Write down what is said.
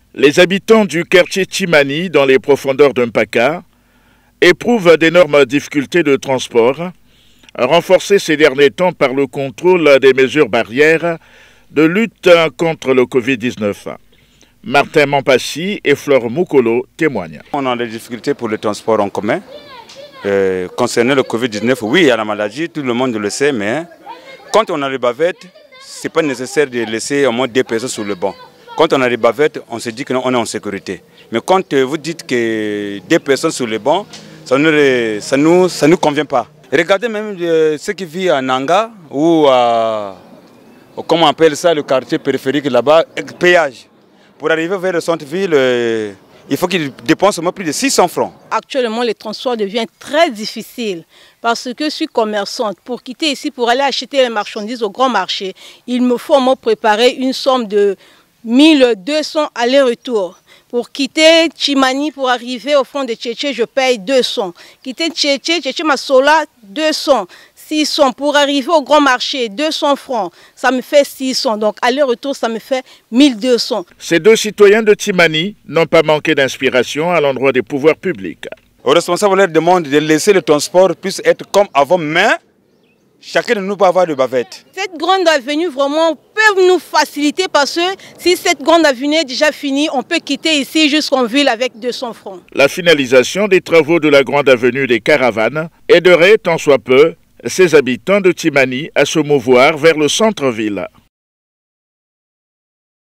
Les habitants du quartier Timani, dans les profondeurs de Mpaka, éprouvent d'énormes difficultés de transport, renforcées ces derniers temps par le contrôle des mesures barrières de lutte contre le Covid-19. Martin Mampassi et Flore Moukolo témoignent. On a des difficultés pour le transport en commun. Concernant le Covid-19, oui, il y a la maladie, tout le monde le sait, mais quand on a les bavettes, ce n'est pas nécessaire de laisser au moins 2 personnes sur le banc. Quand on a les bavettes, on se dit qu'on est en sécurité. Mais quand vous dites que 2 personnes sur le banc, ça ne nous convient pas. Regardez même ceux qui vivent à Nanga ou à, comment on appelle ça, le quartier périphérique là-bas, péage. Pour arriver vers le centre-ville, il faut qu'ils dépensent au moins plus de 600 francs. Actuellement, le transport devient très difficile parce que je suis commerçante. Pour quitter ici, pour aller acheter les marchandises au grand marché, il me faut me préparer une somme de 1200 aller-retour. Pour quitter Timani, pour arriver au fond de Tchétché, je paye 200. Quitter Tchétché, Masola, 200. 600 pour arriver au grand marché, 200 francs, ça me fait 600. Donc aller-retour, ça me fait 1200. Ces 2 citoyens de Timani n'ont pas manqué d'inspiration à l'endroit des pouvoirs publics. Aux responsables, on leur demande de laisser le transport puisse être comme avant, mais chacun de nous peut avoir de bavettes. Cette grande avenue vraiment peut nous faciliter parce que si cette grande avenue est déjà finie, on peut quitter ici jusqu'en ville avec 200 francs. La finalisation des travaux de la grande avenue des Caravanes aiderait tant soit peu ces habitants de Timani à se mouvoir vers le centre-ville.